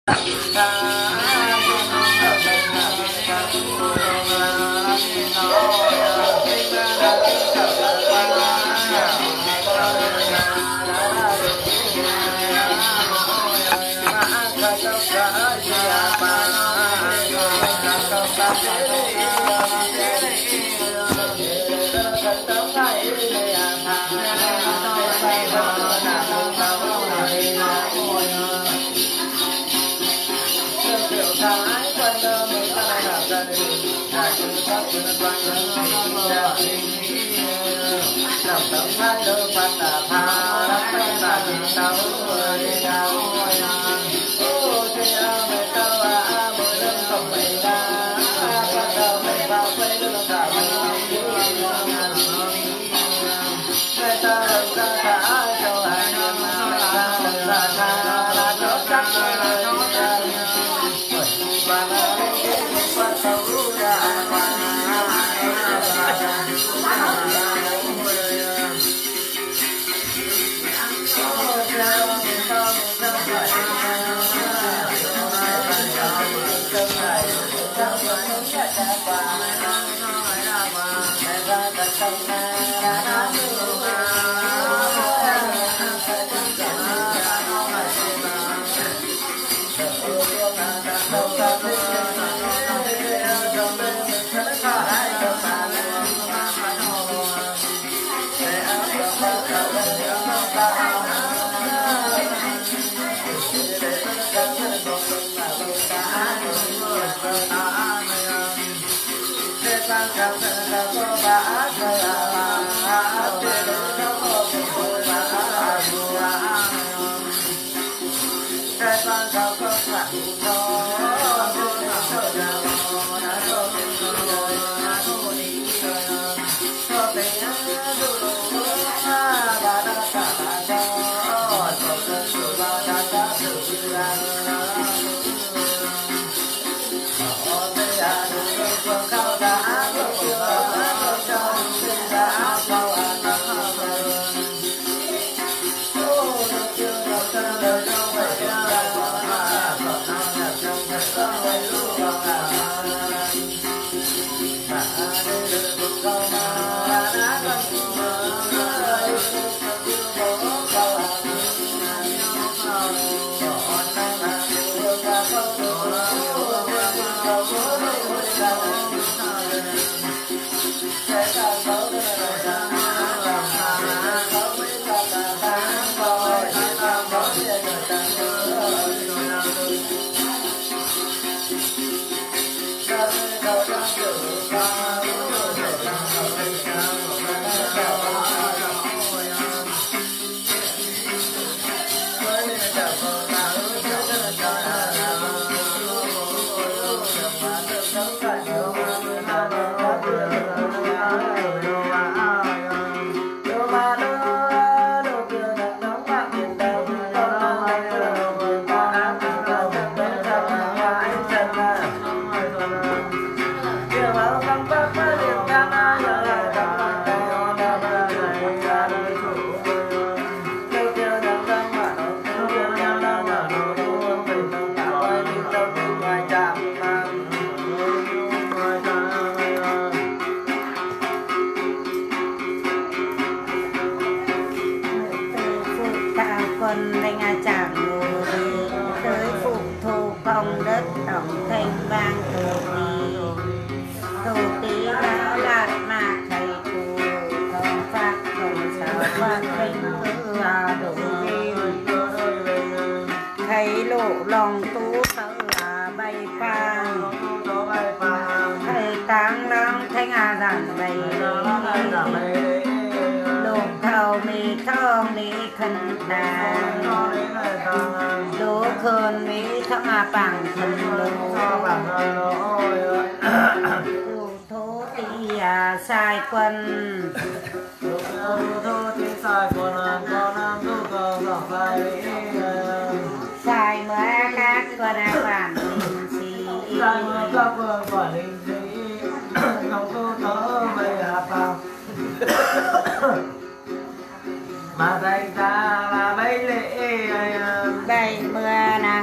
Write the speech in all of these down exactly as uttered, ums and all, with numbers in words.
mà đây ta là bấy lễ bảy mưa nàng tâm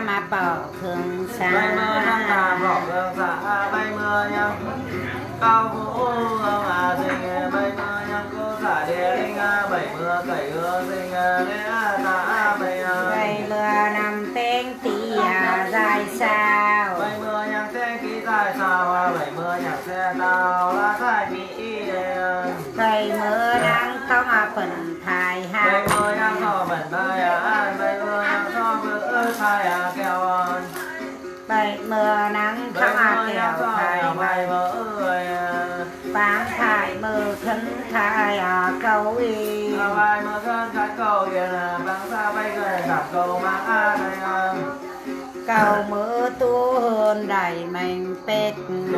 mà bỏ thường xa bay mưa trăng tà bỏ thường xa bay mưa nhang cao vũ à sinh bay mưa nhang cô xả địa linh bảy mưa cẩy hương sinh lễ ta bay bay mưa nằm tên tì dài sao bay mưa nhang tên ký dài sao bảy mưa nhang xe tao lá thái mỹ bay mưa nắng không à phần thai ha bay mưa nhang so phần thai à bay mưa nhang so bữa thai à keo bay mưa nắng không à kẹo thai bay mưa bán thai mưa khấn thai à câu y bay mưa khấn thai câu y bán xa bay gần gặp câu má a đây cầu mưa tu hơn đầy mình pet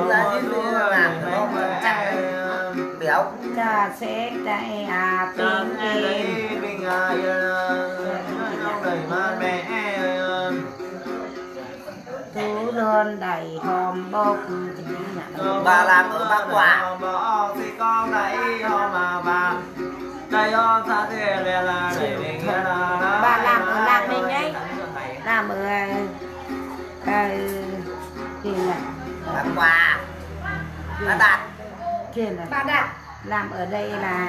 béo cha sẽ đây à pin em bình à đầy man mẹ tú đơn đầy hòm bốc bà làm ở bác quả bỏ thì con đấy ho mà bà đây ho xa thế là đẩy mình là bà làm ở lạc mình ấy làm ở cái gì này bác quả bà đạt kia là bà đạt làm ở đây là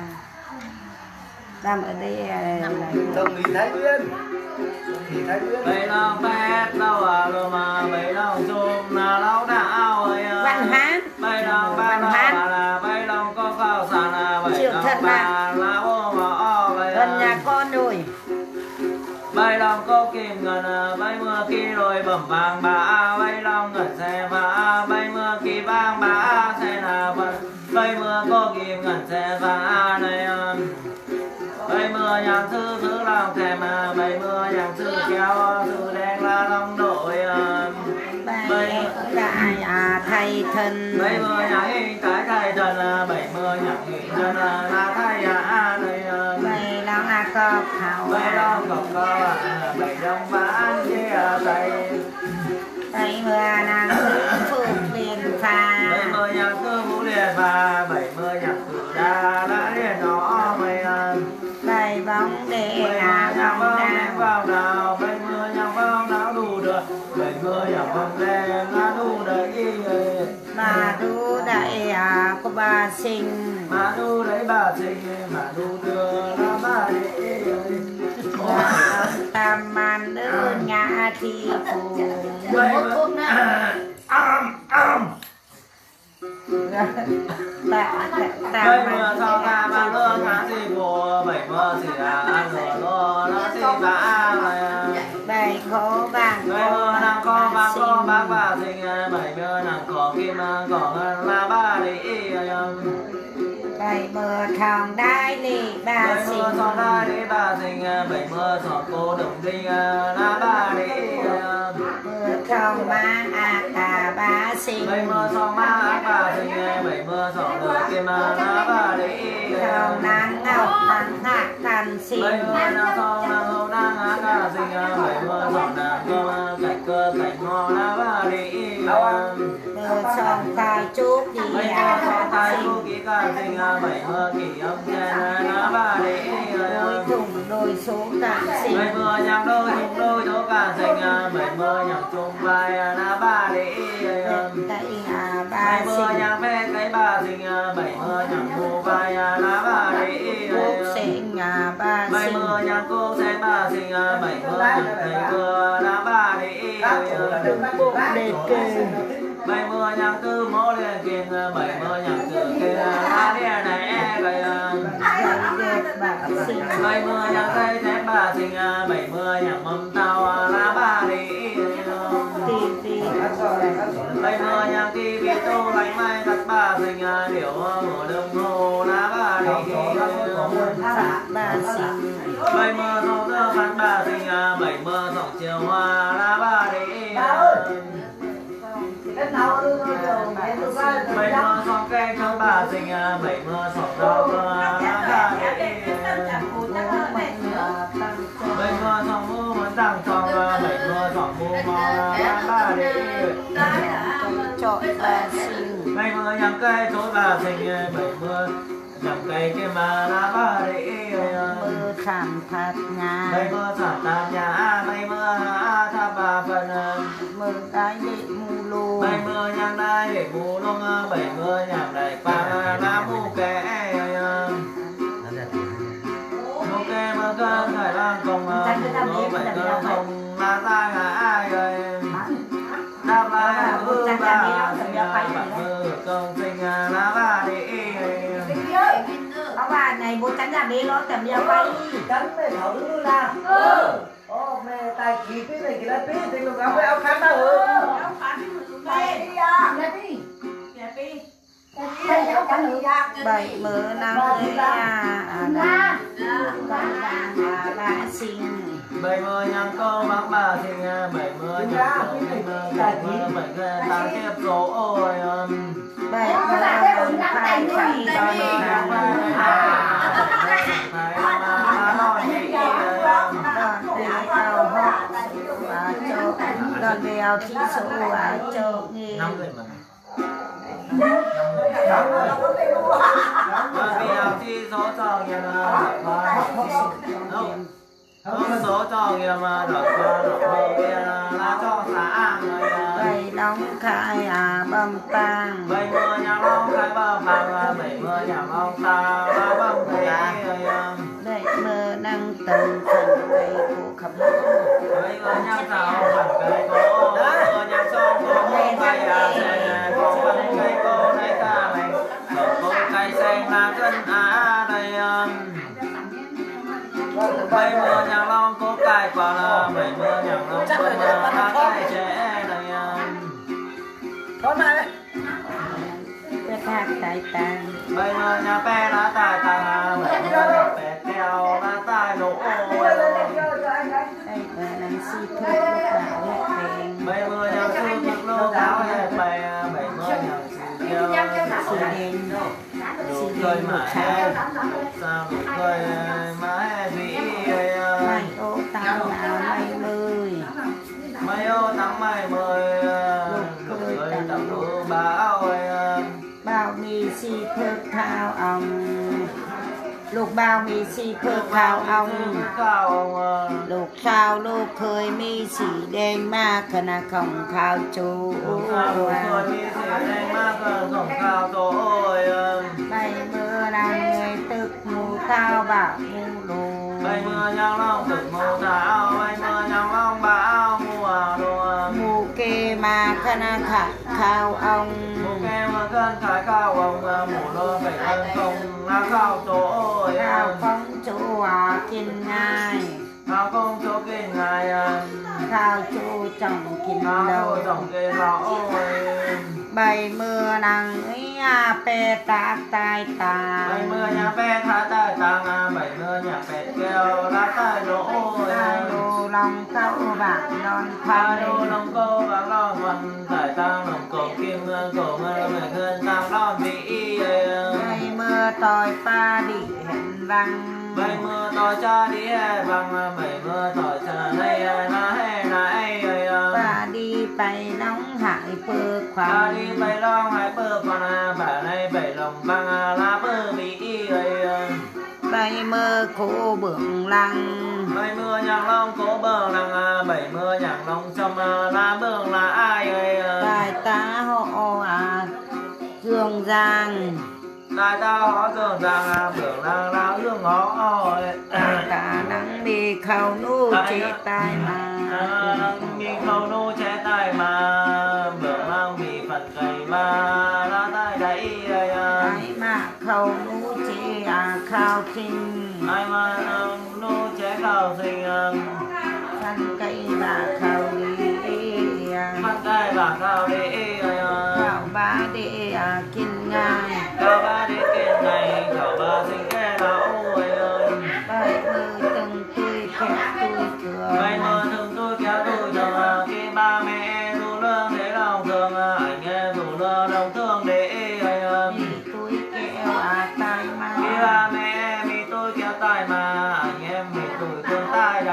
làm ở đây là đồng ý Thái Nguyên bầy lòng phép đâu à luôn mà bầy lòng chùm là lâu đạo ơi Văn Hát bầy lòng ba là bầy lòng có cao sản là bầy lòng ba là ô mà gần nhà con rồi bầy lòng có kim gần bầy mưa kỳ rồi bẩm vàng bà bầy lòng gần xe và bầy mưa kỳ vàng bà xe là bầy mưa có kim gần xe và này bầy mưa nhàng thư thứ lòng thèm mà bầy mưa nhàng thư kéo thư đen là lòng đội bầy đại à thầy thân bầy mưa nhàng hình cái thầy thân bầy mưa nhàng hình thân là thầy à này bầy lòng à cọp hào bầy lòng cọp co bầy lòng bán chia tay bầy mưa nàng thư phục liền pha bầy mưa nhàng thư vũ liền pha bầy mưa nhàng thư đa đã liền nó mày bầy bóng để bầy à nhàng bóng bóng đá vào nào bầy mưa nhàng bóng não đủ được bầy mưa nhàng bóng đen là đủ đấy mà đu đại à của bà sinh mà đu đấy bà sinh mà đu đưa là bà đi tam man nữ nhà thì phù bầy mưa am am bà bầy mưa sau ta ba lơ ngã gì của bầy mưa gì à ăn lơ lơ nó gì bà bầy khổ vàng bầy mưa nàng có bác có bác bà sinh bầy mưa nàng có kim có ngân là ba đi bầy mưa thòng đai lì bà bầy sinh mưa thòng đai lì bà sinh bầy mưa thòng cô đồng đinh là ba đi mưa thòng má à cả bà sinh bầy mưa thòng má à bà sinh bầy mưa thòng lửa kim là ba đi thòng nắng ngọc nắng hạ thần sinh bầy mưa nàng thòng nàng hậu nàng á cả sinh bầy mưa thòng nàng cơ cảnh cơ cảnh ngò là ba đi mưa sông cài chúc đi bầy mưa à thòng tai chúc ký ca sinh bầy mưa kỳ âm chen là ba đi đôi thùng đôi số cả sinh bầy mưa nhằm đôi thùng đôi số cả sinh bầy mưa nhằm chung vai là ba đi tại à bà bầy mưa sinh nhằm phê cái ba sinh bầy mưa nhằm thu vai là ba đi quốc sinh à bà bầy sinh mưa nhằm cô sẽ ba sinh bầy mưa nhằm thầy mưa là ba đi đề kê bầy mưa nhằm tư mô liền kiên bầy mưa nhằm tư kia là đi này bầy đẹp bà sinh bầy mưa nhằm cây thép ba sinh bầy mưa nhằm mâm tao là ba đi tì tì bầy mưa nhằm kỳ vi tô lánh mai cắt ba sinh điểu mùa đông hồ là ba đi dạ bà sinh bầy mưa thong thơ phát ba sinh bầy mưa thong chiều hoa là ba đi bầy mưa thong cây thơm ba sinh bầy mưa thong rau là ba đi bầy mưa thong mu muốn tăng thong bầy mưa thong mu mò là ba đi chọn bà sinh bầy mưa nhằm cây thối ba sinh bầy mưa nhằm cây kia mà lá ba đi mưa sàn phạt nhà bay mưa sản tam nhà bay mưa hạ tháp ba phần mưa đáy để mù lù bay mưa nhang đai để mù lông bảy mưa nhàng đầy pa lá mù kẻ mù kẻ mưa cơn khải lang công mưa bảy cơ không lá ta ngã ai ơi đáp lại mưa ba sinh bạn mưa công sinh lá ba đi các bạn này bố tránh ra đi lo tầm nhau bay tránh mẹ thảo đứng ra ừ ô mẹ tài khí cái này cái là tí thì lúc nào phải áo khăn đâu ừ áo khăn đi à đi đi bảy mưa năm ấy à là bà sinh bảy mưa nhang câu bác bà sinh bảy mưa nhang câu bảy mưa bảy mưa ta tiếp số ôi bảy mưa năm phải phải đòi đòn bèo thi số ở chỗ nghề năm người mà đòn bèo thi số cho người là không số cho người mà đợt qua đợt kia là cho xã người bảy đóng khai à bầm tang bảy mưa nhang long khai bầm tang bảy mưa nhang long ta ba bầm thầy bảy mưa năng từng phần cây của khắp bảy mưa nhang sao phần cây cô mưa nhang son cô cây à sen cô phần cây cô này ta này cô cây sen là cân á đây bảy mưa nhang long cô cài quả là bảy mưa nhang long cô là cây trẻ này con này cái thác tài tàng bây giờ nhà bé đã tài tàng bây giờ bé keo đã tài nổ đây là năng si thuốc lúc nào lúc đèn bây giờ nhà sư thức lô giáo hay bày bảy mươi nhà sư keo si đèn nụ cười mà em sao nụ cười mà em vì mày ô tao là mày mười mày ô tắm mày mười nụ cười tắm nụ báo bao mì si thước thao ôngลูกบ่าวมีสีเผือกขาวเอาลูกสาวลูกเคยมีสีแดงมากขณะของข้าวจูใบเมื่อนางเงยตึกหมูเท้าบ่าวมูลูใบเมื่อยังล่องตึกหมูเท้าใบเมื่อยังล่องบ่าวมูลูหมูเกมาขณะขาข้าวองหมูเกมาเกินขายข้าวองหมูโลไปเกินตรงน้ำข้าวโตข้าวของจูกินง่ายข้าวของจูกินง่ายข้าวจูจ่องกินเดาจ่องกินเราใบเมื่อนางยาเปตากตายตาใบเมื่อยาเปตาตายตางใบเมื่อยาเปแก้วละตายโลดูลองเก้าบากนอนพาดูลองเก้าบากนอนวันตายตางลองโกกินเมื่อโกเมื่อเมื่อคืนตางนอนดีใบเมื่อต่อยปลาดิเห็นรังใบเมื่อต่อยชาดิเห็นรังใบเมื่อต่อยชาให้นาให้นาไอ้ปลาดีไปน้องหายเปิดความปลาดีไปร้องหายเปิดปนาปลาในไปลงบังลาเปิดบีใบเมื่อโคเบื้องลังใบเมื่ออย่างลองโคเบื้องลังใบเมื่ออย่างลองชมลาเบื้องลาอ้ายใต้ตาห่ออาเรื่องจางใต้ตาห่อเรื่องจางเบื้องลังลาเรื่องห่อตานังมีเขานู่เจตายมามีเขานู่เจตายมาเบื้องลังมีฝันไก่มาลาใต้ได้ไอ้มาเขานู่เจอาข้าวจริงไอ้มานู่เจข้าวจริงฝันไก่บาข้าวดีฝันไก่บาข้าวดีข้าวบาดีกินง่ายข้าวบาดีกินง่ายข้าวบาสิแก่เราใบมือตึงตุยแก่ตุยเกลือใบมือตึงตุยแก่ตุยเกลือkhi ba mẹดูเรื่องđể lòng thương anh ngheดูเรื่องlòng thương đểมีตุยแก้วอาตายมาkhi ba mẹมีตุยแก้วตายมาanh emมีตุยthươngตายได้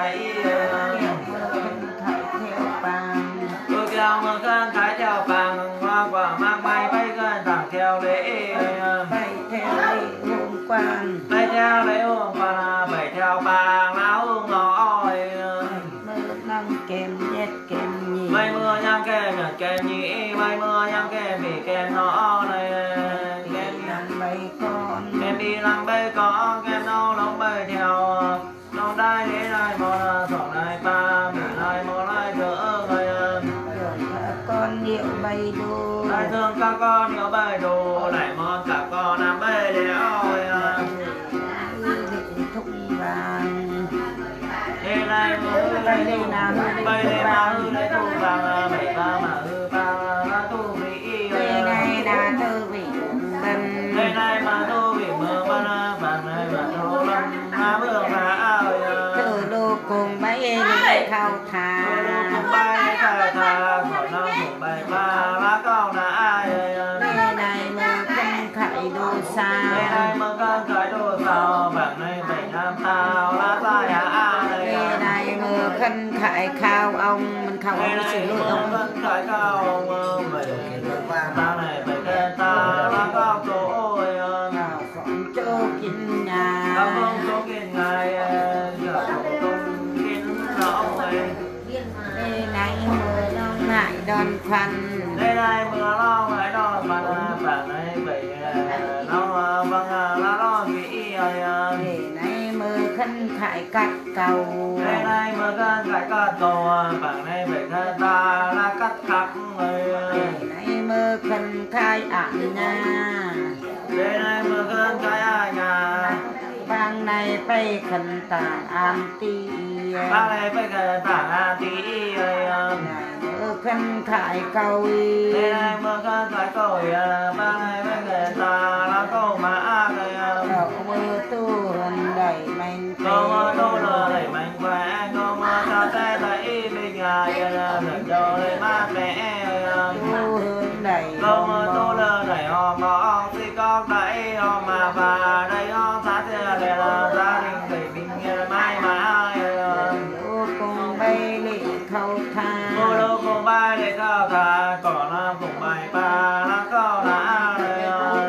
tôi kéo mưa cơn thái theo bằng hoa quả mang bay bay gần thẳng theo lễ bay theo lễ hôm theo lấy hương phần bảy theo ba lá hương ngói mưa nắng kem nhét kem nhì bay mưa nhang kem nhật kem nhĩ bay mưa nhang kem vì kem nó này kem nắng bay con kem đi lăng bay có kem nâu lông bay theo nông đai để lại mòn sòng này ba mình lại mòn lại đỡ người con điệu bay đô đại thương các con điệu bay đồ lại mòn cả con nằm bay đéo thụng vàng đây này mưa bay đi nào bay đi mà hư lấy thu vàng bảy ba mà hư ba là thu vị đây này là tư vị bần đây này mà thu vị mưa ba vàng này mà thu lâm mà mưa mà từ đô cùng bay đi khao thà cùng bay đi khao thà khỏi nó cùng bay ba lá con là ai đây này mưa cân khải đô xa đây này mưa cân khải đô sao vàng này bảy năm tao lá tai à đây này mưa cân khải khao ông mình khao ông xử lỗi ông cân khải khao ông bảy ta này bảy cái ta lá con tôi nào còn chỗ kín nhà cao không chỗ kín ngày giờ không kín rõ đây này mưa long ngại đòn phần đây này mưa lo ngại đòn phần vàng này bảy nó vâng lá lo nghĩ đây này mưa khăn khải cắt cầu đây này mưa cân khải cắt cầu vàng này bảy cái ta lá cắt cắt đây này mưa khăn khai ảm nha đây này mưa cân khải ai nhà bang này bay khẩn tà an ti bang này bay khẩn tà an ti mưa khăn khải cầu đây này mưa cân khải cầu bang này bay khẩn tà lá cầu mà đậu mưa tu hồn đẩy mạnh cầu mưa tu lừa đẩy mạnh khỏe cầu mưa cho xe đẩy bình ai lần đầu lên mát mẻ tu hồn đẩy cầu mưa tu lừa đẩy hòm ngõ si con đẩy hòm mà và đây hòm sát tiền để là gia đình đẩy bình yên mãi mãi lũ cùng bay lị khâu tha cô lô cùng bay để khao thà cỏ nam cùng bay ba lá cao lá đây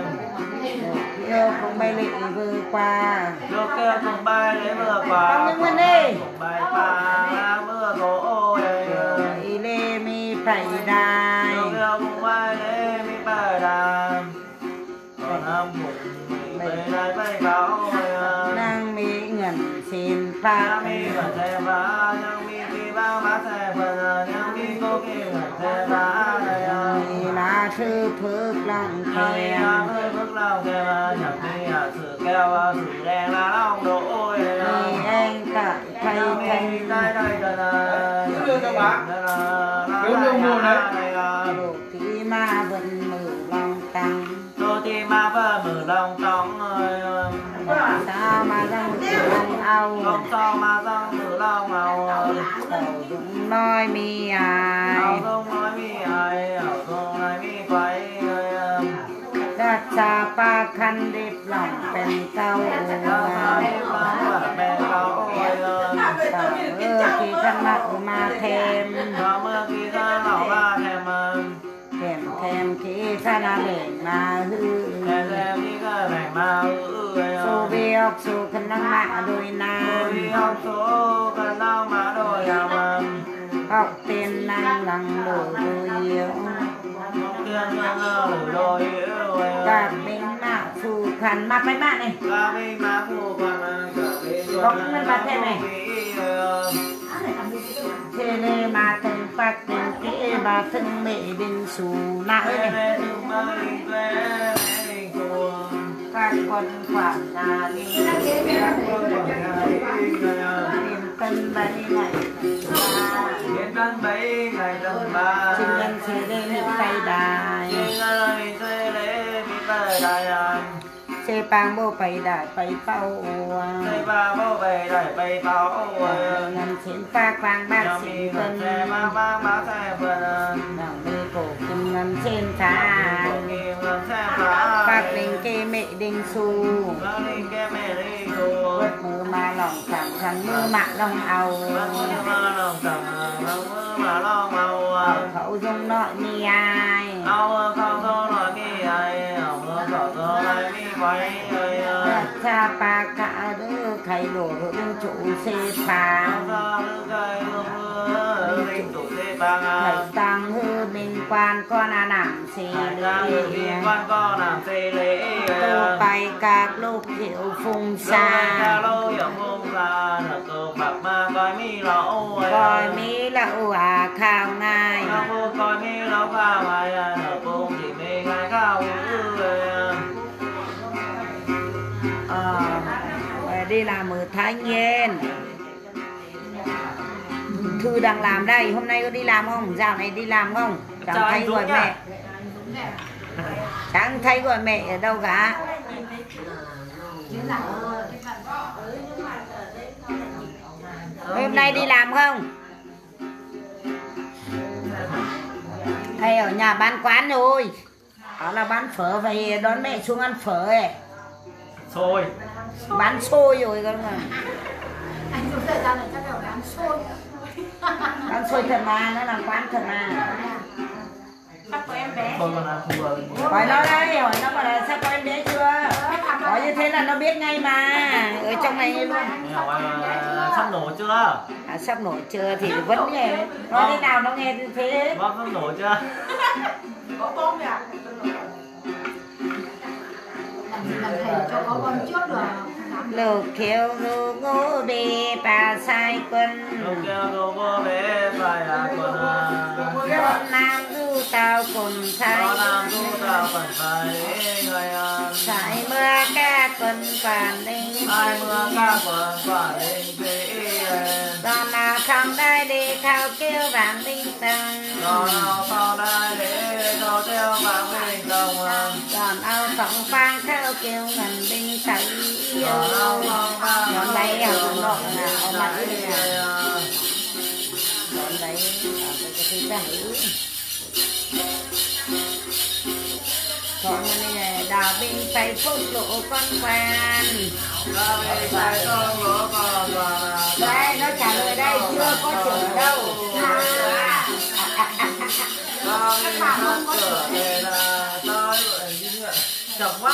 yêu cùng bay lị vừa qua lúc kia cùng bay để mưa qua cùng bay ba lá mưa gỗ đây ý lê mi phải đài lúc kia cùng bay để mi bay đài còn nam cùng bay đài bay báo năng mi ngẩn xin pha mi ngẩn xe phá nhưng mi khi bao má xe phần nhưng mi cô kia ngẩn xe phá đây mi là sư phước lòng Hãy kèm subscribe cho kênh Ghiền Mì Gõ để không bỏ lỡ mi anh tạ thay thay đồ tí ma vẫn mở lòng tăng sao mà răng lòng ao khẩu dũng nói mi aiดัชชาปาคันดิบหล่องเป็นเก้าเออที่ขนักมาเทมเข็มเทมที่ขนาเด่งมาฮือสูบีออกสู่ขนังมาโดยน้ำออกเต็นนั่งหลังโดยเดียวกับเบงหน้าสู่ขันมาไปบ้านเลยก็ไม่มาเท่ไหนเทเลมาถึงปักถึงเกมาถึงเมดินสู่หน้าเอ้ยกักคนขวางนาลีเรียนเป็นใบไหนจึงยังเสด็จไปได้เสปางโบไปได้ไปเป้าเงินเส้นปากฟางบ้านสิงเป็นน้องมีโกกินเงินเส้นทางปากเด้งเกเมเด้งสูเวิดมือมาลองสั่งสั่งมือมาลองเอาเขาทรงน้อยมีอายดัชชาปากะ cây đồ đương chủ xe phàng thầy tăng hư minh quan con à nằm xe lễ tô bay các lúc hiệu phung xa coi mi lậu à khao ngay ờ đi làm ở Thái Nguyên. Thư đang làm đây, hôm nay có đi làm không? Dạo này đi làm không? Chẳng thấy gọi mẹ. Chẳng thấy gọi mẹ ở đâu cả. Hôm nay đi làm không? Hay ở nhà bán quán rồi. Đó là bán phở, về đón mẹ xuống ăn phở ấy. Xôi. Bán xôi rồi con mà. Anh dùng thời gian này chắc là bán xôi. Bán xôi thật mà, nó làm quán thật mà. Sắp có em bé. Thôi còn ăn không vừa. Hỏi nó đây, hỏi nó bảo là sắp có em bé chưa? Hỏi như thế là nó biết ngay mà. Ở trong này luôn. Hỏi là sắp nổ chưa? À, sắp nổi chưa thì vẫn nghe. Nói thế nào nó nghe như thế. Bác sắp nổ chưa? Có bom à? Làm thầy cho có con trước được. Lục khiêu lục ngô bê bà sai quân. Lục khiêu lục ngô bê bà sai quân. Con nam du tao cùng thay. Con nam du tao cùng thay. Sai mưa ca quân quản linh. Sai mưa ca quân quản linh thị. Còn nào không đây đi thao kêu vàng linh tầng. Còn nào không đây đi thao kêu vàng linh tầng. Còn ao phỏng phang thao kêu ngần linh tầng. Còn đây ở chỗ nọ là ở mặt đi nè. Còn đây ở cái thứ bảy. Còn này là đào binh phải phúc lộ con quan. Đào binh phải phúc lộ con quan. Đây nó trả lời đây chưa có chữ đâu. Đào binh phát cửa về là tôi chậm quá.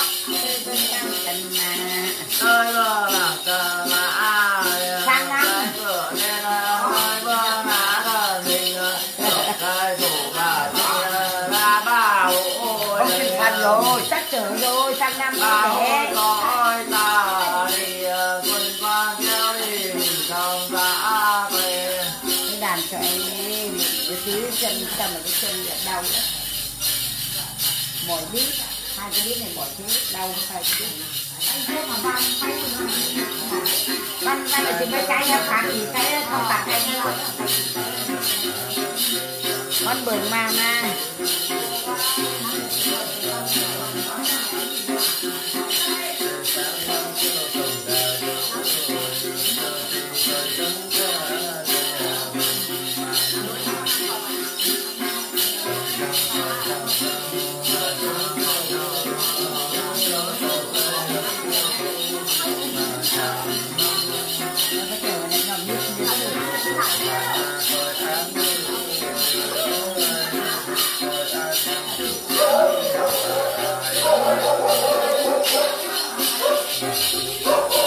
Tôi vừa là cờ mà ai sang năm cửa nên hai bữa lá cờ mình cái thủ bà ra bảo ôi sang rồi chắc chở rồi sang năm bảo sẽ nói ta đi quân qua kéo đi trong xã về cái đàn cho anh ấy cái thứ chân cầm ở cái chân là đau mỏi đít hai cái đít này mỏi thế đau hai cái đít văn văn là chỉ mấy cái nó phản thì cái không tạt cái nữa con bưởi màu na Hãy subscribe cho kênh Ghiền Mì Gõ để không bỏ lỡ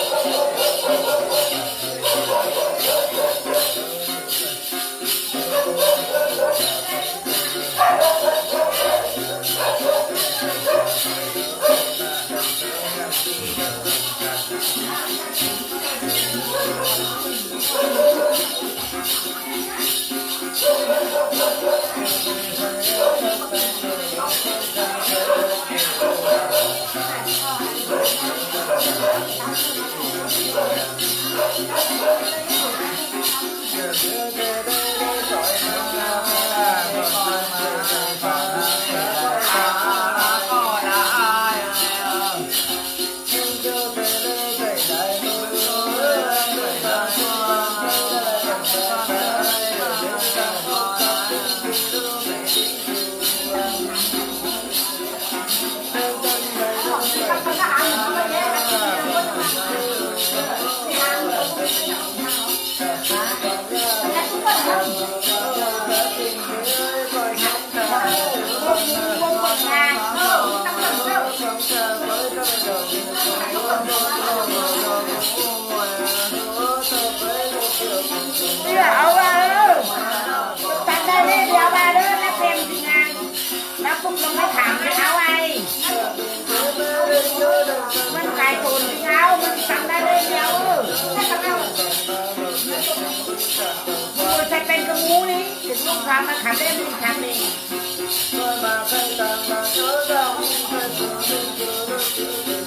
sao mà khám lên mình khám đi. Tôi mà thấy rằng là nhớ đau thấy từ từ từ từ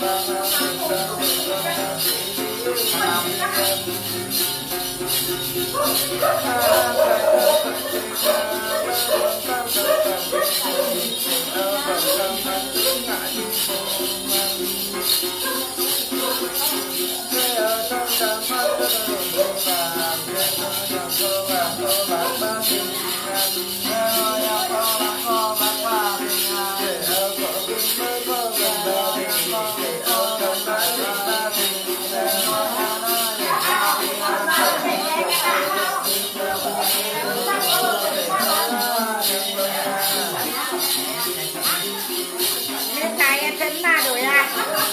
nên này em tính mà đuổi lại.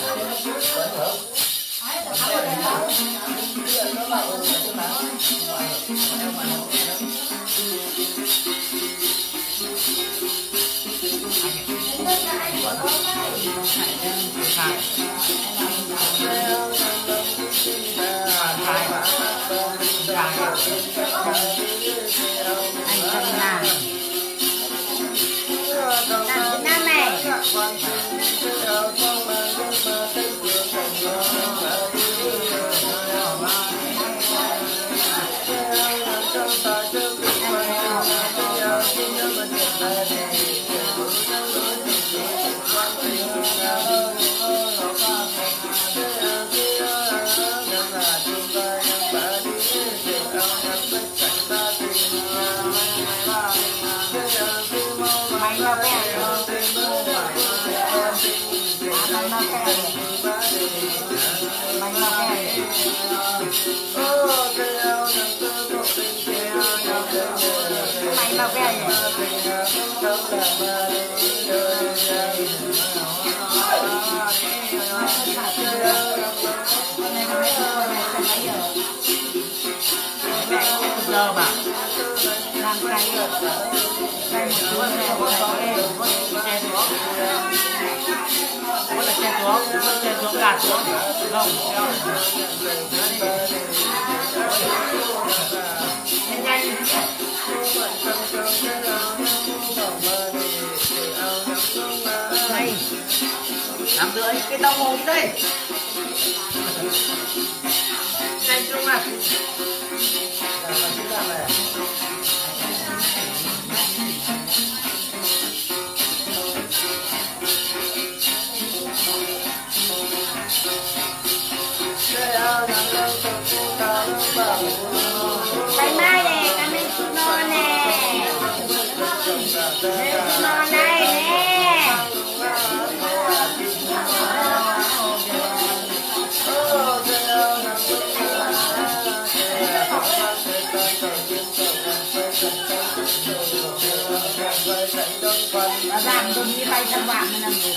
Giờ mà làm cái đây một cuốn này một số đây một che xuống một là che xuống một che xuống gạt xuống không nhanh nhanh này làm rưỡi cái đồng hồ đây nhanh chung à. Cái mai này, cái mình su non nè, su non này nè. Và giảm dùng như bay trăm vạn mới làm gì.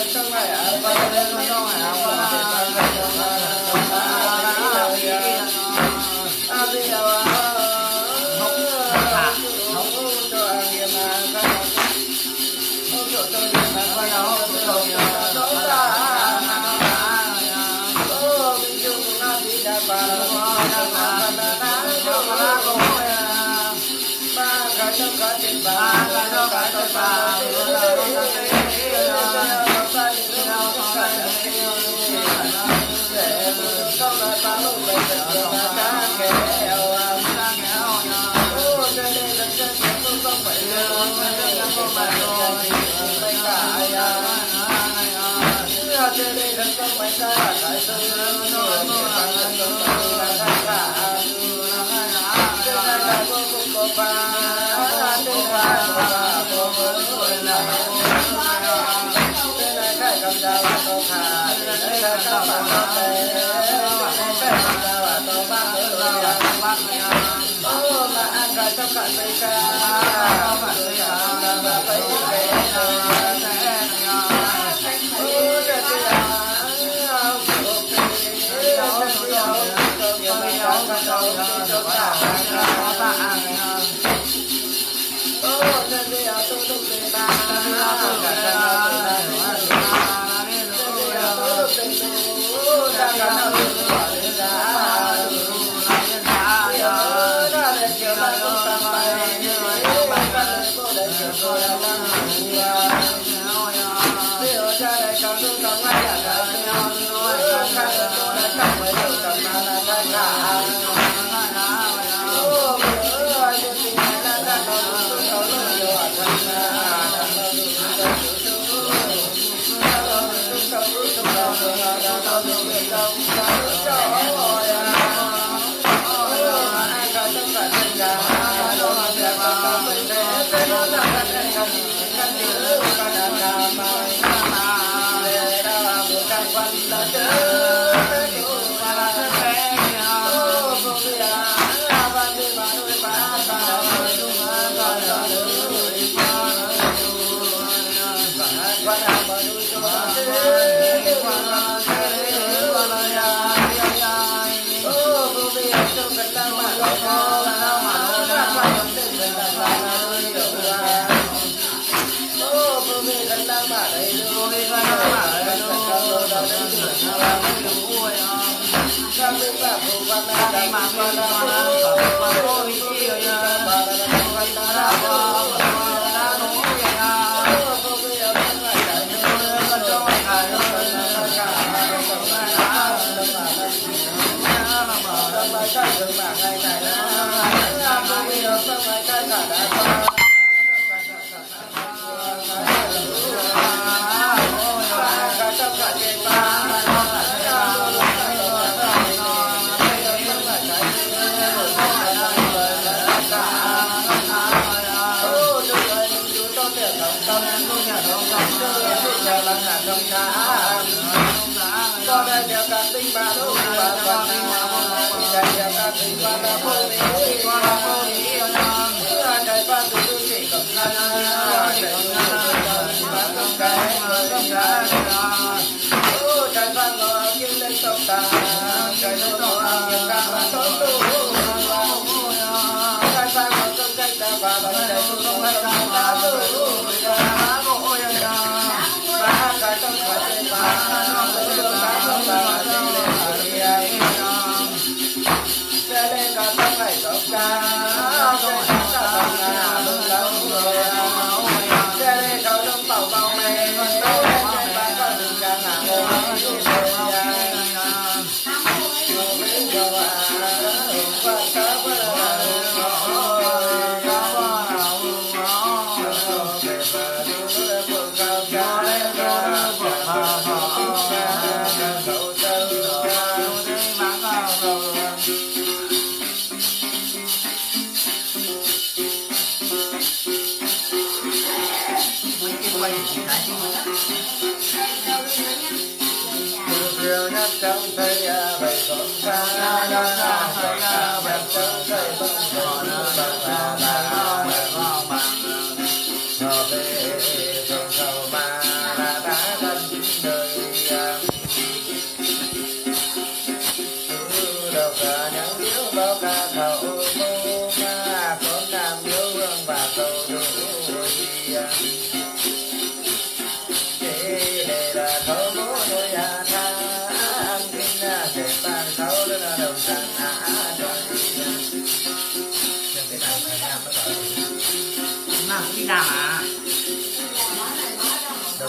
Hãy subscribe cho kênh Ghiền Mì Gõ để không bỏ lỡ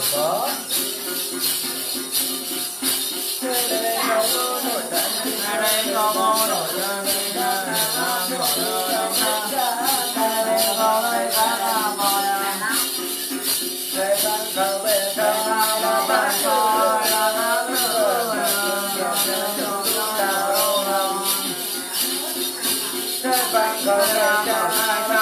có đây có ngô nổi chân đi ra ra ngõ nơ đông ra đây có đây cá ra mồi đây ban thờ về thờ ra là ban coi là nó nửa đây ban thờ về thờ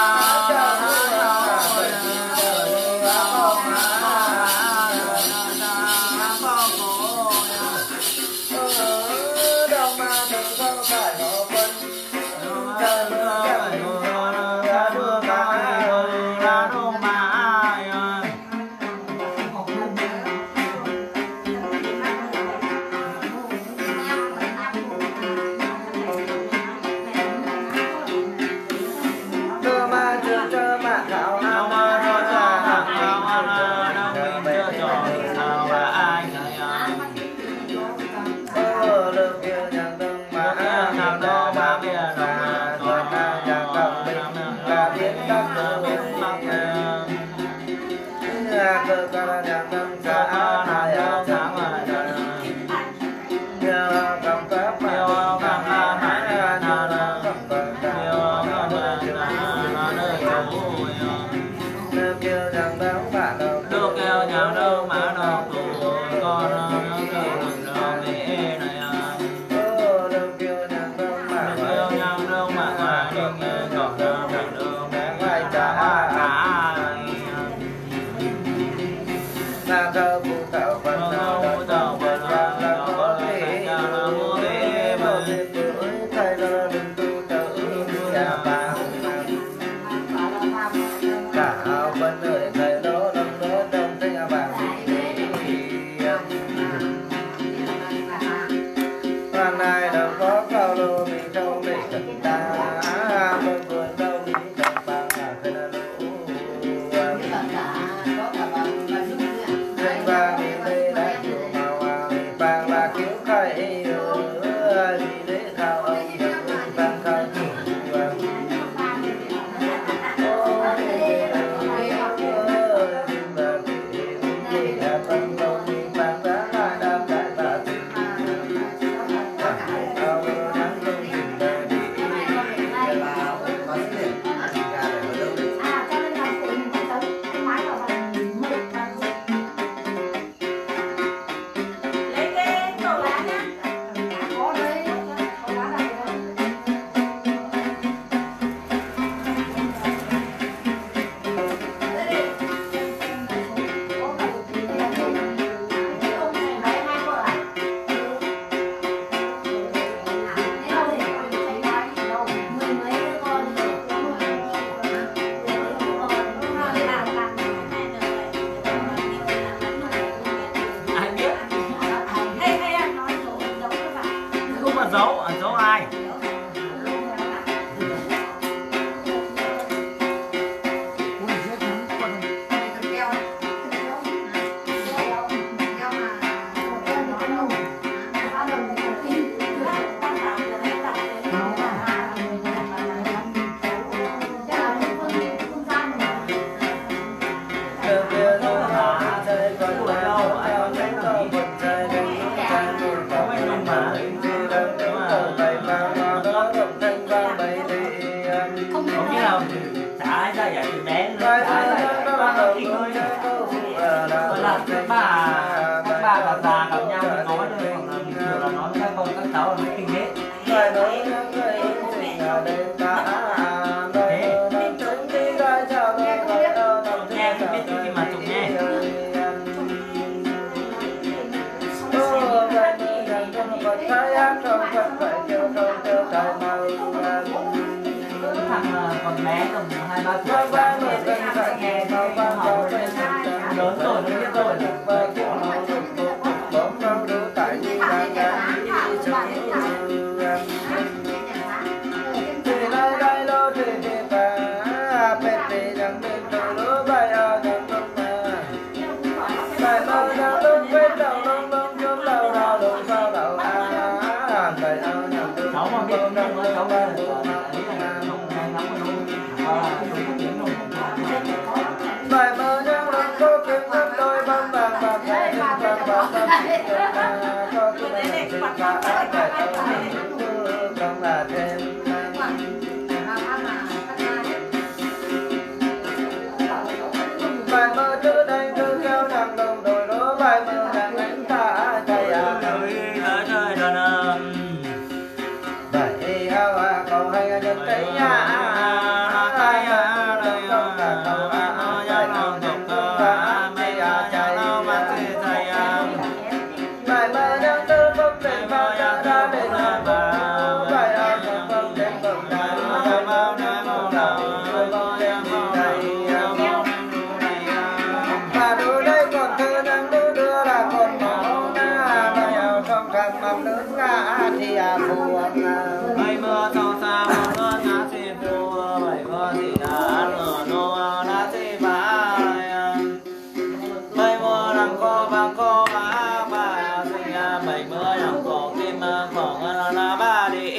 còn bé tầm hai ba tuổi nghe cái học lớn rồi nó biết rồi cháu mà biết cháu cháu bài mơ nhang lắm có kiếm ngân đôi băng bạc là phải không là thêm bài mơ trước đây cứ kéo thằng đồng đội đó bài mơ thằng anh ta chạy à bảy ao à cầu hay nhân cây nhà hai à đời không là cầu à chạy lòng tổng cơ à mây à chạy mà chỉ chạy à bài mơ đang tư không thể bao ra ra để làm bà bài ao không không để không đàn bài mơ đang mong đầu bài mơ đang mong đầy và đôi đây còn thơ đang đưa đưa là còn máu na bài ao trong càng mong lớn ngã thì à buồn bay mưa trong xa mưa lớn ngã thì phù bảy mưa thì đã lửa nô đã thì phá bay mưa đang co và co phá bà sinh bảy mưa đang có kim khoảng là ba đi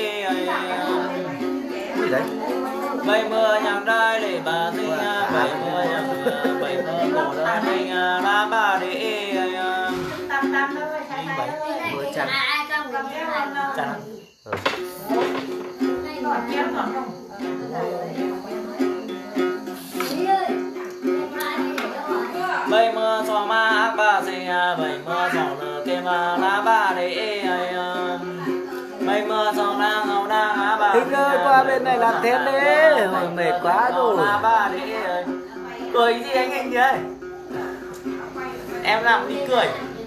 gì đấy bay mưa nhàng đây để bà sinh bảy mưa nhàng bảy mưa cổ đó sinh là ba đi Tâm tâm thôi, sai sai thôi. mưa chăng Ai trong cầm kéo không đâu. chắn Còn kéo còn không. bay mưa cho ma ba sinh bảy mưa cho lửa kim lá ba đi bay mưa cho đang hầu đang ba Hinh ơi qua bên này làm thêm đi mệt quá rồi lá ba đi cười gì anh anh vậy em làm đi cười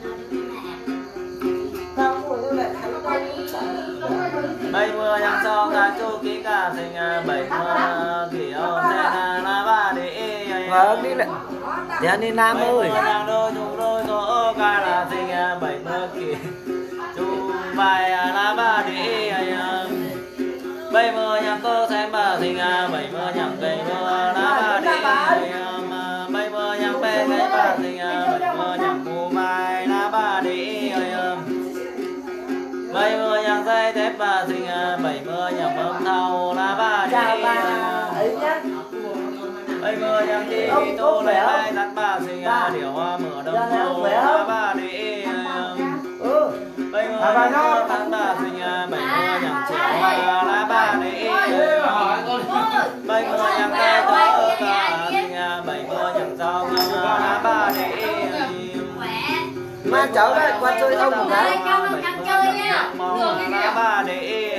bay mưa nhang cho cả chú kỹ cả sinh bảy mưa kiểu tên là ba đi vâng đi lại thì anh đi Nam ơi nhang đôi chú đôi có cả là sinh bảy mưa kỷ chú bài là ba đi bay mưa nhang cô xem bà sinh bảy mưa nhang cây mưa là ba đi bay mưa nhang bê cây bà sinh bảy mưa nhang cu mai là ba đi bay mưa nhang dây thép bà sinh bảy mưa nhang bơm thau là ba đi bay mưa nhang đi tô lấy hai dắt bà sinh điều hoa mở đông thau là ba đi bay mưa nhang tán bà sinh bảy mưa nhang chiều là ba đi bay mưa nhang cây có cả sinh bảy mưa nhang rau là ba đi mà cháu đây qua chơi ông một cái ba để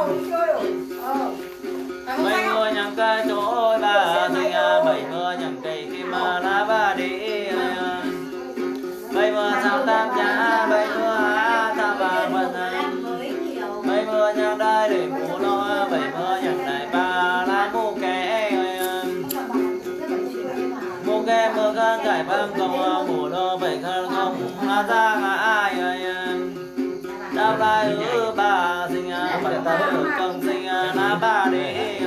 bảy mưa nhang cây chỗ bà sinh bảy mưa nhang cây kim lá ba để bảy mưa sao tam giá bảy mưa ta bà phần bảy mưa nhang đây để mù lo bảy mưa nhang đại ba lá mù kẻ mù kẻ mưa khăn cải băng công mù lo bảy khăn không là ra là ai đau lai ư bà sinh phật tử công sinh lá ba để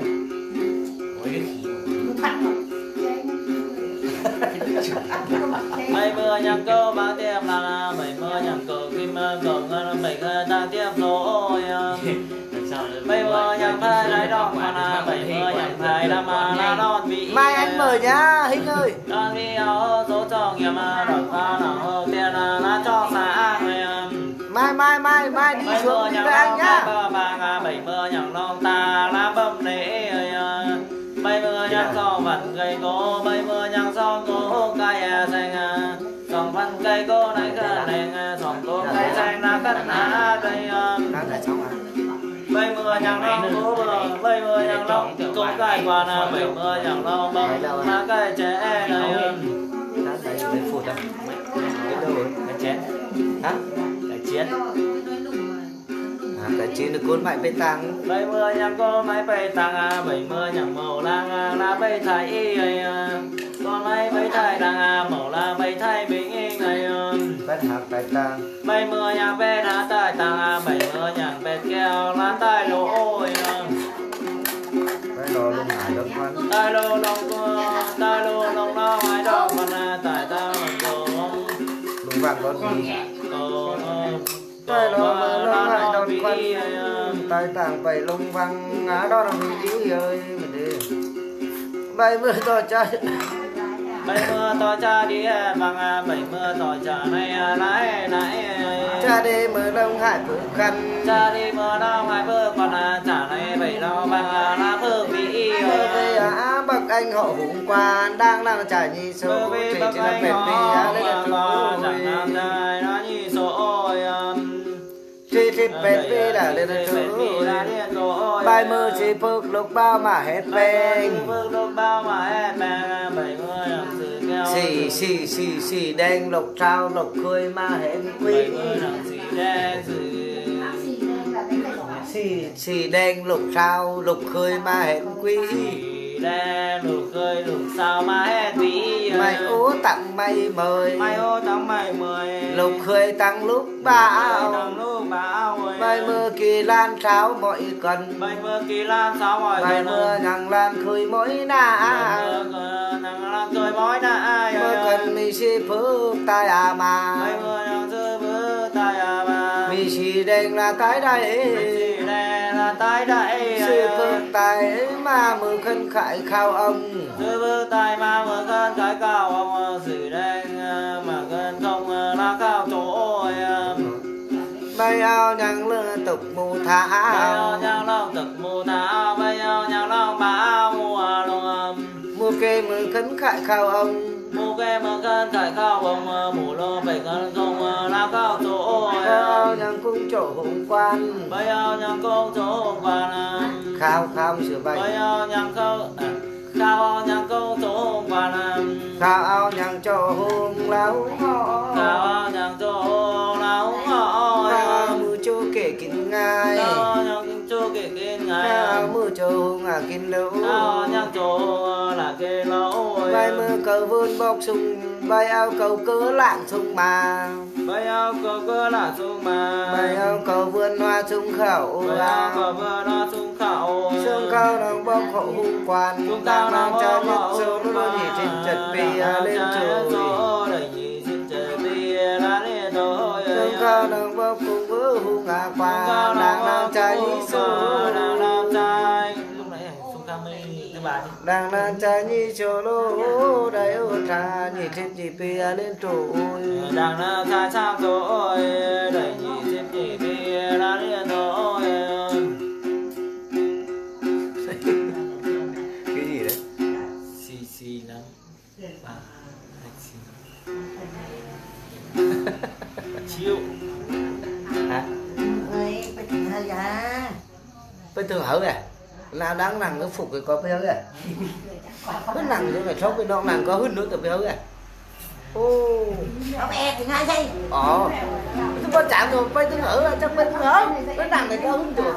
bảy mưa nhang câu ba tiếp là bảy mưa nhang câu kim cầu ngân bảy ta tiếp rồi bảy mưa nhang thay lấy đòn mà là bảy mưa nhang thay đam mà là đòn bị mai anh mời nhá Hinh ơi đòn đi áo số cho nghiệp mà đòn pha nào hô tiền là cho xã người mai mai mai mai đi xuống đi với anh nhá ba bảy mưa nhang non ta lá bầm lễ bay mưa nhang so vần cây cố bay mưa nhang so cố cây xanh sòng phân cây cố này cái này sòng cố cây xanh là cắt lá cây bay mưa nhang non cố bay mưa nhang non cố cây qua là bay mưa nhang non bông lá cây trẻ này lấy phụt à cái đâu rồi cái chén hả cái chén cái chén được cuốn mãi bê tàng bay mưa nhang cô máy bay tàng bảy mưa nhang màu lang lá bay thay con máy bay thay đang màu lang bay thay bình ngày bắt hạt bài tàng bay mưa nhang bê lá tai tàng bảy mưa nhang bê keo lá tai lỗi cái lò lông hải lông quan tai lô lông tai lô lông nó mai đó mà tại ta lông vàng con gì tai lô lông hải lông quan tai tàng bảy lông vàng ngá đó là mình đi ơi mình đi bay mưa to chơi bảy mưa to cha đi bằng bảy mưa to cha này lái lái cha đi mưa đông hải phụ khăn cha đi mưa đông hải phương còn cha này bảy lo bằng lá phương vị về á bậc anh họ hùng quan đang làm trải nhi số vì chỉ bậc chỉ là anh mệt vì á họ đây là còn chú chẳng làm đời nó như số chỉ chỉ mệt vì là đây là chú bài mưa chỉ phước lúc bao mà hết bền lúc bao mà hết bền bảy mươi làm sự keo xì xì xì xì đen lục trao lục khơi mà hết quý bảy mươi làm xì đen sự xì xì đen lục trao lục khơi mà hết quý đen lục khơi lục sao mà hết quý mày ố tặng mày mời mày ô tặng mày mười lục khơi tăng lúc bão tặng lúc bão bài mưa kỳ lan tráo mọi cần bảy mươi kỳ lan sao mọi bài mưa nhằng lan khơi mỗi na nắng lan rồi mỗi na mưa cần mi si phước tai à mà bảy mươi nắng rơi bữa tai à mà mi si đen là tái đây đen là tái đại si phước tai mà mưa khân khải khao ông rơi bữa tai mà mưa khân khải cao ông sự đen mà khân không là cao chỗ bay ao nhằng lơ tục mù thả bay ao nhằng long tục mù thả bay ao nhằng long bão mùa luôn mưa kê mưa khấn khải khao ông mùa kê mưa khấn khải khao ông mùa lo bảy khấn không là cao chỗ bay ao nhằng cung chỗ hùng quan bay ao nhằng cung chỗ hùng quan khao khao sửa bay bay ao nhằng khao khao ao nhằng cung chỗ hùng quan khao ao nhằng chỗ hùng lão họ khao ao nhằng chỗ hùng lão họ mưa chỗ kể kín ngài chỗ kể kín ngài mưa chỗ hùng à kín lâu nhằng chỗ là kê lâu bay mưa cầu vươn bọc sùng bay ao cầu cớ lạng sùng mà bay ao cầu cớ lạng sùng mà bay ao cầu vươn hoa sùng khẩu bay ao cầu vươn hoa sùng khẩu sùng khẩu đang bọc khẩu hùng quan sùng khẩu đang cho nhất số nó nhỉ trên chật bì lên trời sùng khẩu đang bọc cùng với hùng à qua đang làm trái số đang làm trái lúc nãy sùng khẩu mới thứ ba chứ đang làm trái như chỗ lô đầy ô trà nhỉ trên chỉ bì lên trội đang làm trái sao rồi đầy nhỉ trên chỉ bì lên trội cái gì đấy xì xì lắm ba chiêu hả ơi phải thử hơi à phải thường hở kìa nào đáng nặng nó phục rồi có phải hở kìa cứ nặng rồi phải sốc cái non nặng có hứt nữa từ phải hở kìa ô ông e thì hai giây ờ chúng ta chạm rồi phải thường hở chắc phải thường hở nó nặng này có hứt được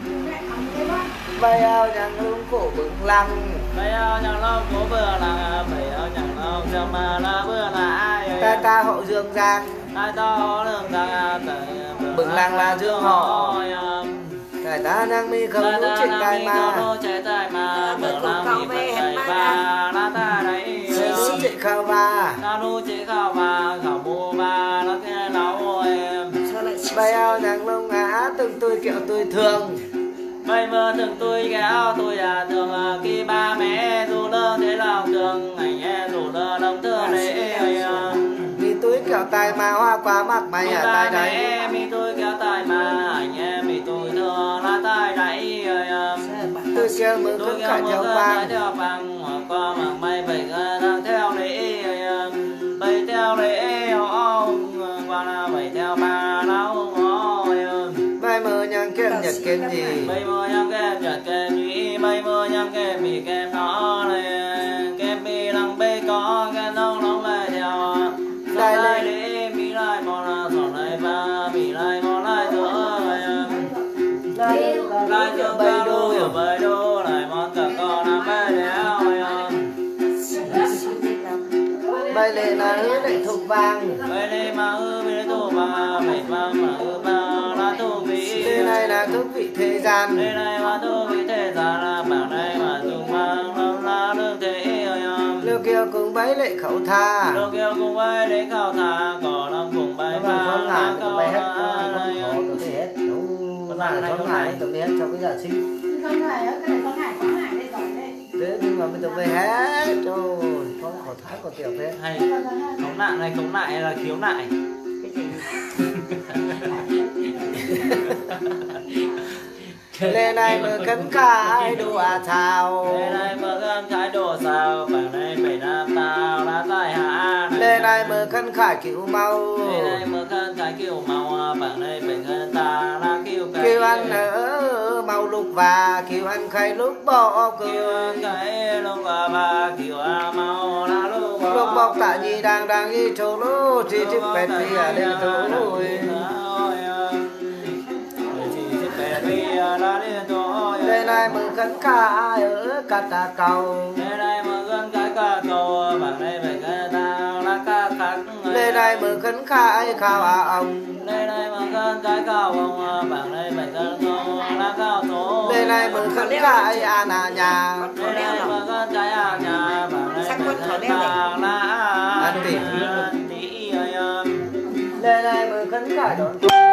bay ao nhàng luôn cổ bừng lăng bay ao nhàng long cổ vừa là bay ao nhàng long trong mà là vừa là ai ta ta hậu dương giang ai to lương ta bừng lăng là dương họ tại ta đang mi không đúng chuyện tai mà chạy tai mà bừng lăng mi chạy ba lá ta đấy đúng chuyện khao ba ta nu chị khao ba khảo mua ba nó thế nào em bay ao nhàng lông ngã từng tôi kẹo tôi thường bay mơ từng tôi kéo tôi à thường à, khi ba mẹ dù lơ thế lòng thường ngày em dù lơ lòng thương lễ mi túi kẹo tai mà hoa quá mặc mày à tai đấy mi tôi kéo tai mà anh em mi tôi thương là tai đấy tôi kêu mơ tôi khấn kéo khải mơ theo khấn vang theo bằng hoặc qua bằng bay bảy đang theo lễ bay theo lễ ông qua là bảy theo ba lão bay mơ nhang kem nhật kem gì bay mơ nhang kem nhật kem gì bay mơ nhang kem mì kem nó này kem mì lăng bê có kem nông nóng lại theo Đại lại để mì lại mò là giỏ lại ba mì lại mò lại giữa lại giữa bay đô ở bay đô lại món cả con làm bay đéo bay lệ là hứa để thục vàng bay lệ mà hư bay thục vàng bay vàng mà hư ba là thục vị đây này là thức vị thế gian đây này mà thục vị thế gian là bảo đây mà dùng vàng lâm la lương thế lêu kêu cùng bấy lệ khẩu tha lêu kêu cùng bấy lệ khẩu tha có lòng cùng bay ba là khẩu tha hết đúng là có ngại tụi bé cho cái giờ sinh không phải cái này có ngại có ngại đây rồi đây thế nhưng mà bây giờ về hết rồi, có có thái có tiểu thế. Hay khống nạn này, khống nại là khiếu nại. Lên này mơ khấn khai đùa thảo. Lên này mơ khấn khai đùa thảo, bằng này bảy năm tao đã tai hạ. Lên này mơ khấn khai kiểu mau. Lên này mơ khấn khai kiểu mau, bằng này bảy khấn ta đã kêu cái. Kêu anh ở mau lúc và kêu anh khai lúc bỏ cười. Kêu anh khai lúc và kêu anh mau là lúc bỏ. Lúc bọc tạ nhi đang đang đi chỗ lô chỉ chip bẹt đi à lên thôi. Lên này mừng khấn khai ở cát ta cầu. Lên này mừng khấn khai ca cầu, bằng này bảy khấn ta đã ca khắc. Lên này mừng khấn khai khao à ông. Lên này mừng khấn khai cao ông, bằng này bảy khấn cầu đã cao tổ. Lên này mừng khấn khai à nà nhà. Lên này mừng khấn khai à nhà, bằng này bảy khấn ta đã ăn tỉ. Lên này mừng khấn khai đón.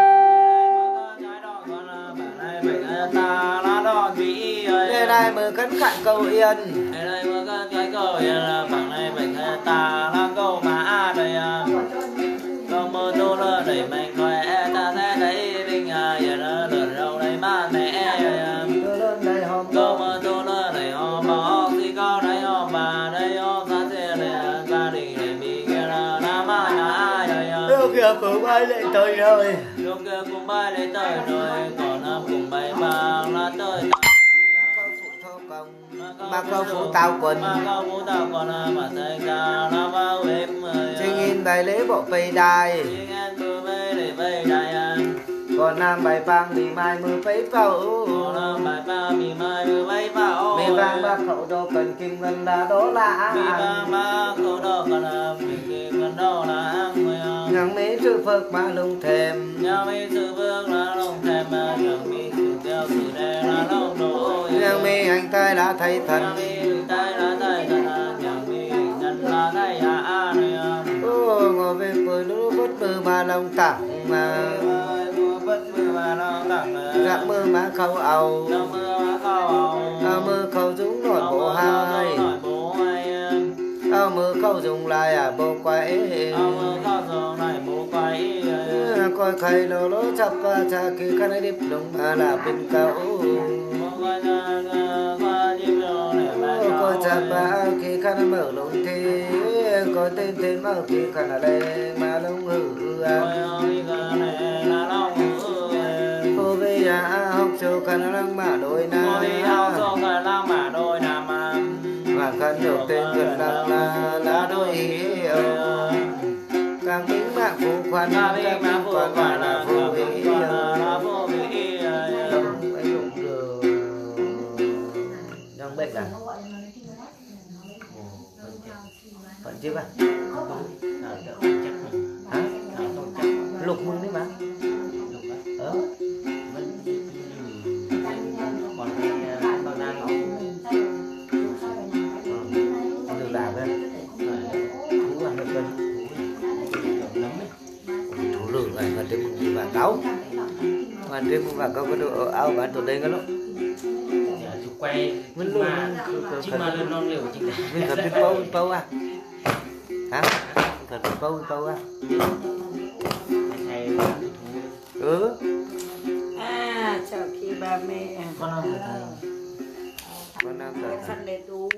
Lên này mừng khấn khai cầu yên. Lên này mừng khấn khai cầu yên, bằng này bảy khấn ta đã cầu mã đây. Cầu mơ tô lơ đẩy mạnh khỏe, ta sẽ thấy bình à, giờ nó lượn râu đây mát mẻ. Cầu mơ tô lơ đẩy họ bỏ, khi có đấy họ bà, đây họ ta sẽ lên gia đình để mình kia là nam á nhá đây. Lúc kia cũng bay lên tới rồi. Lúc kia cũng bay lên tới rồi, còn năm cùng bay vàng là tới. Mà câu phụ tao quần. Mà câu phụ tao quần, mà thầy ca nó vào em. Chính in đại lễ bộ bầy đài. Chính in bữa bê để bầy đài ăn. Còn nam bài vang mì mai mưa phấy phẩu. Còn nam bài vang mì mai mưa phấy phẩu. Mì vang ba khẩu đô cần kim ngân là đó là. Mì vang ba khẩu đô cần kim ngân đó là. Nhang mỹ sư phật mà lông thèm. Nhang mỹ sư phật là lông thèm. Nhang mỹ sư theo sự đe là lông đổ. Nhang mỹ hành tay đã thay thần. Nhang mỹ hành tay đã thay thần. Nhang mỹ hành nhân là thay hạ. Ô ngồi về phơi lũ bất mưa mà lòng tặng mà. Dạ mưa má khâu ầu. Dạ mưa khâu dùng nổi bộ hai. Dạ mưa khâu dùng lại à bộ quay. Coi khay lô lô chắp cha kỳ khăn ấy điệp đúng mà là bên cậu. Coi chắp kỳ khăn mở lông thi. Coi tên tên mở kỳ khăn là đây mà lông hử. Cô về nhà học cho khăn lăng mà đôi nam. Cô đi học cho khăn lăng mà đôi nam. Và khăn được tên gần lăng là lá đôi hiểu. Càng tính mạng phụ khoan. Càng tính mạng phụ khoan là phụ ý. Không phải dùng được. Đang bệnh à? Vẫn chứ à? Hả? Lục mừng đấy mà. Ờ? Được làm đấy. Thú à, được rồi. Thú lửa này mà đến mừng và cáo. Mà đến mừng và cáo có được áo bán tụi đây cái lúc. Quay Mình luôn chứ mà lên non liều chính đấy. Mình thật biết bâu bâu à? Hả? Thật biết bâu bâu à? Ừ. À, chào khi ba mẹ. Con nào phải thầy? Con nào phải thầy? Sẵn để đủ.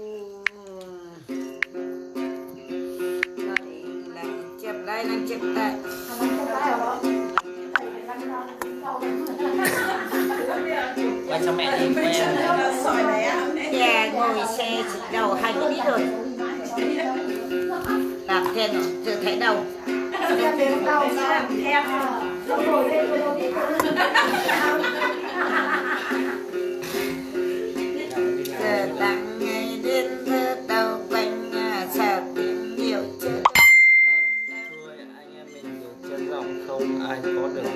Chẹp lại, năng chẹp lại. Quay cho mẹ đi. Nhà ngồi xe chỉ đầu hai cái đi rồi. Làm thêm rồi, chưa thấy đâu. Giờ tặng ngày đến thơ đầu quanh sao tìm nhiều chữ. Thôi anh em mình được chân rộng không ai có được.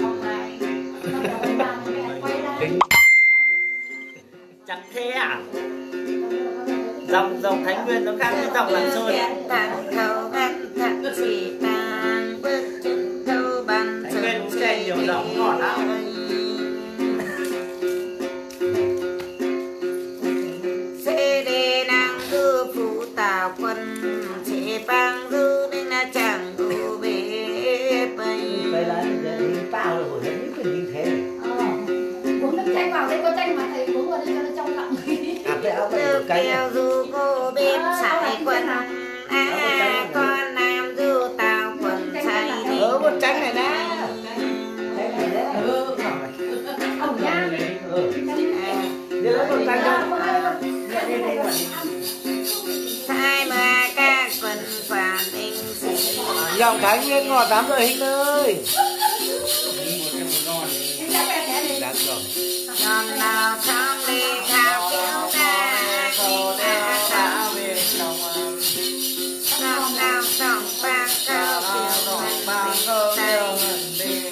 Chắc thế à? Dòng dòng Thái Nguyên nó khác với dòng Lạng Sơn. Tặng thâu ăn thẳng chỉ tàn bước chân thâu bàn Thái Nguyên cũng sẽ nhiều dòng ngọt lắm. Sẽ đi kêu du cô biết xài quần à con nam du tao quần xài đi. Ừ, một tránh này nè. Ông nhá. Đi lấy một tránh cho. Sai mà các quần phản tình sĩ. Dòng Thái Nguyên ngọt lắm rồi Hình ơi. Còn nào xong đi khao kéo ta khi ta sao xong nào xong bang cao tiêu mình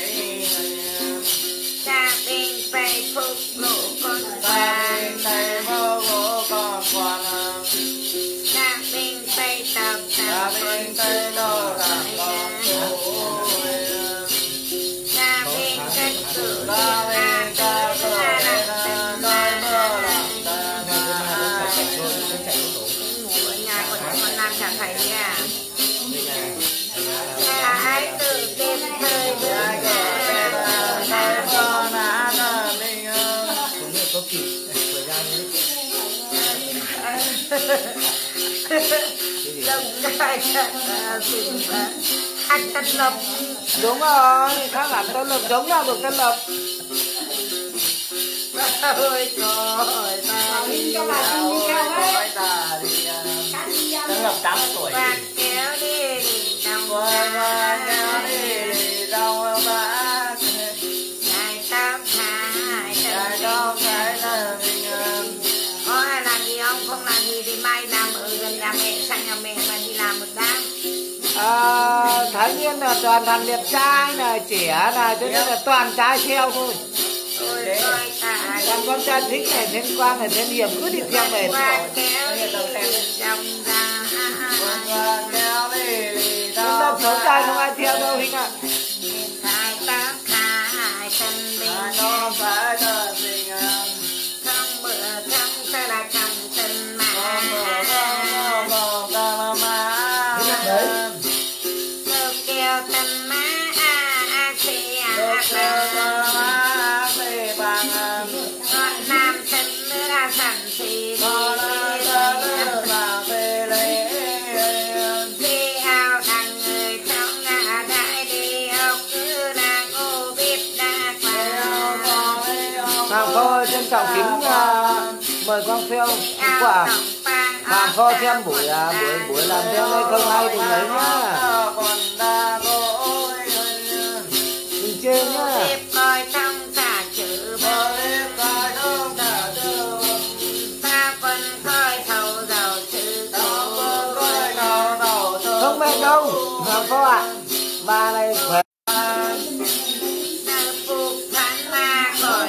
ta tình phải phục lộ con vàng ta tình phải tập ta tình ta tình cách cử chẳng phải nha. Hãy tự tìm thời gian con đã là mình có kịp thời gian đông gai xịn ăn tân lập. Đúng rồi, khác hẳn tân lập, giống nhau được tân lập. Ôi trời ta đi đâu ôi ta đi Tân lập tám tuổi. và kéo đi trong Và kéo đi trong bát. ngày tám hai Ngày đó phải là mình. có ai làm gì không? Không làm gì thì mai làm ở gần nhà mẹ, sang nhà mẹ mà đi làm một đám. À, Thái Nguyên là toàn thằng đẹp trai này, trẻ này, cho nên là toàn trai theo thôi. Ôi coi cả Còn con trai thích này, Thiên Quang này, Thiên Hiểm cứ đi theo về. qua kéo đi trong ra Chúng ta xấu trai không ai theo đâu Hình ạ. hai tám hai thân bình không bữa không sẽ là cầm tình mà được kêu tình má a xì a con nam sinh nữa là sẵn xì đi ao đằng người trong ngã đại đi ốc cứ nàng ô biết đã qua Hoàng Phó trân trọng kính uh, mời Quang Phiêu quả Hoàng Phó xem buổi uh, buổi buổi làm theo đây không hay đừng lấy nhá, đừng chê nhá. coi trong cả chữ ta vẫn coi thầu giàu chữ Không mệt đâu Hoàng Phó ạ, bà này khỏe. phục thắng ma gọi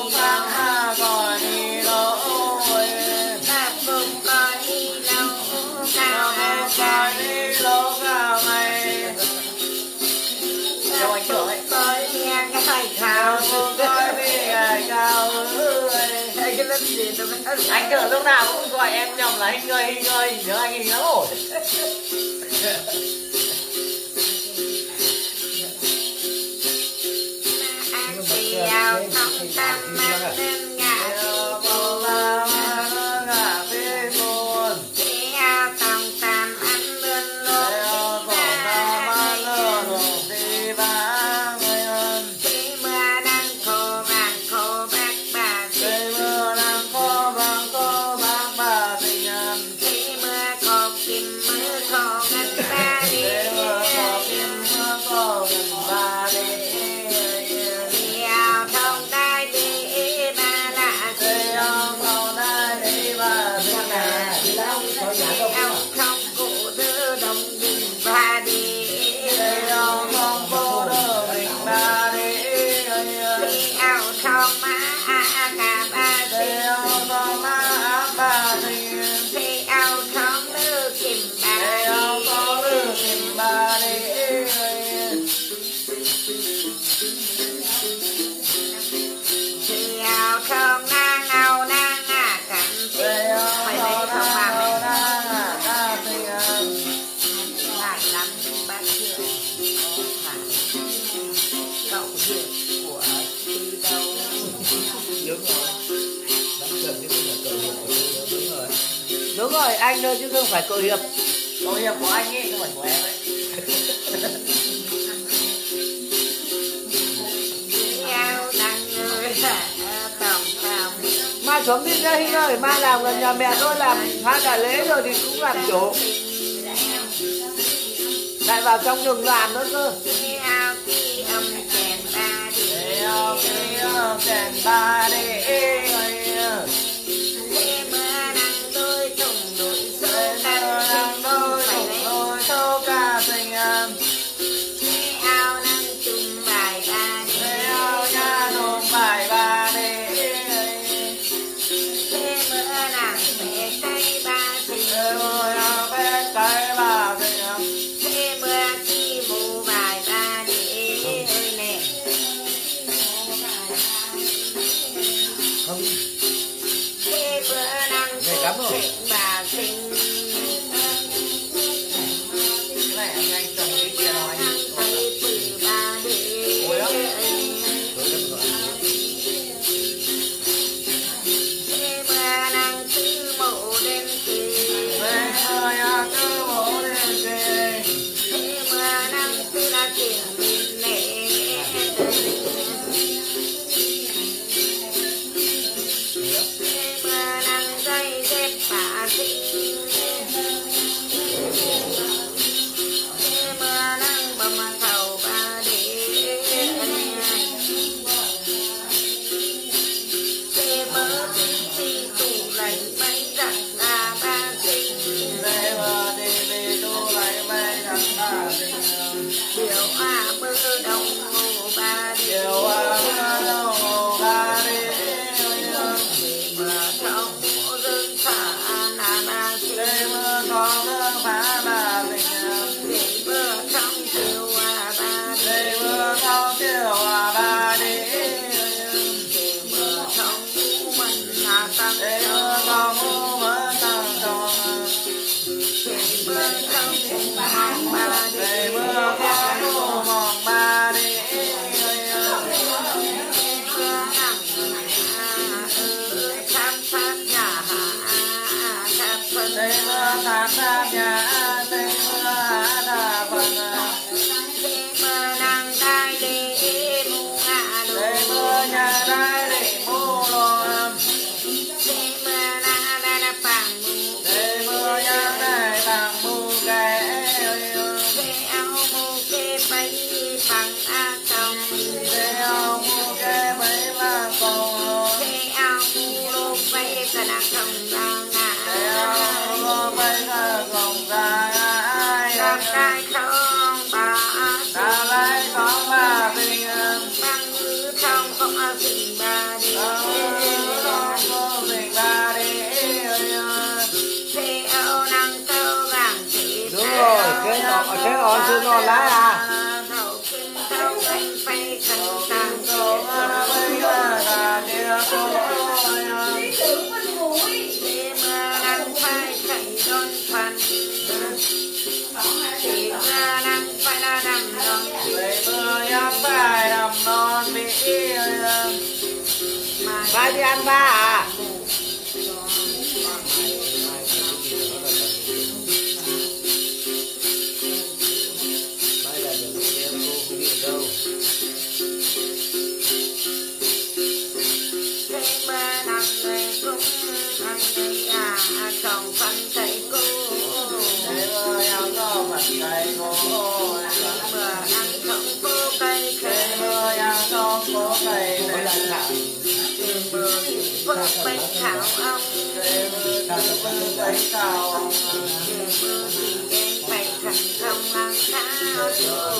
đi đâu ta phục coi đi đâu cao a cao coi nghe cái khảo cái lớp gì đâu Anh tưởng lúc nào cũng gọi em nhầm là Hình ơi, Hình ơi, nhớ anh Hình lắm rồi. ăn thì ao không tâm mắt nên ngã thì ao không tâm ăn bên luôn thì mưa đang khô vàng khô bác bà thì mưa khô kim mưa khô ngắt ba đi thì ao không đai đi ba lạ thì ao không cụ đưa đồng đình ba đi thì ao không má a cả ba thì ao không đưa kim ba đi thì ao không nang ao nang à cảnh thì phải lấy không mà mẹ ngại lắm bác chưa cậu việc của đi đâu Đúng rồi, đám trường chứ không là cậu hiểu, đúng rồi. Đúng rồi, anh thôi chứ không phải cậu Hiệp. Cậu Hiệp của anh ấy, không phải của em ấy. Mai xuống đi ra Hinh ơi, mai làm gần nhà mẹ tôi làm hai đại lễ rồi thì cũng làm chỗ. Lại vào trong rừng làm nữa cơ. Chèn ba đi lắm rồi. Bà sinh cái này anh anh trồng cái kia nào anh thấy từ bà đi ôi lắm bà năng tư mộ đến kỳ ơi à cứ bố lên kề bà năng tư là chuyện mình nè bà năng dây dép bà sinh bà năng bầm thầu bà đi mơ tí tụ lại bánh đặt là ba sinh đây mà đi đi tu lại mây thằng ta điều à mơ đồng ngủ ba đi điều à mơ đồng ngủ ba đi mơ trong mũ rừng phá là ba sinh đây mơ con nước phá là tình mơ trong chiều à ba đi đây mơ thao chiều à ba đi mơ trong mũ mình là tăng đây mơ con mũ mơ tăng tròn mơ trong mũ mong ba đi đây mơ con mũ mong ba đi mơ nằm khám phát nhà khám phân đây mơ tháp tháp nhà đây mơ hát thà phần mơ năng đai đế mu ngã đây mơ nhà đai để mô lo mơ na na na bằng mu đây mơ nhà đai bằng mù ghé áo mu kê bấy bằng a công đây ông mù ghé mấy mà còn áo mu lô bấy cả nàng không ra đây ngã ông lo mấy cái gồng ra ai đam đai không bà ta lấy con ba tình bằng ngữ không không ao tình bà đi con cô tình ba đi thế áo năng tao vàng thì Đúng rồi, cái nó cái ổn chứ nó lái à. thầu kinh thao anh phải cần tăng cô mấy cái là kia cô thế mà năng phải chạy đón phần thì mà năng phải là đầm đón đây mơ nhắc phải đầm non mỹ mà Mai đi ăn ba à? Mai là đừng em cô không biết đâu. thế mà năng người cũng năng người à chồng phân thấy cô đây mơ nhắc có mặt cây cô mà năng không cô cây đây cây mơ nhắc có cô cây Có này lần nào? vợ bánh thảo ông đây mơ thật mơ bánh cao mơ thì đen bày thành không lang thang